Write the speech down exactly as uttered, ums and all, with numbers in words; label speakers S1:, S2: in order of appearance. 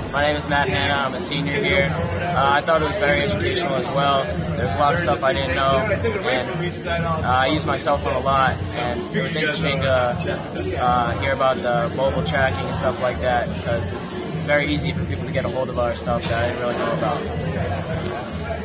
S1: My name is Matt Hanna. I'm a senior here. Uh, I thought it was very educational as well. There's a lot of stuff I didn't know, and uh, I used my cell phone a lot, and it was interesting to uh, hear about the mobile tracking and stuff like that, because it's very easy for people to get a hold of our stuff that I didn't really know about.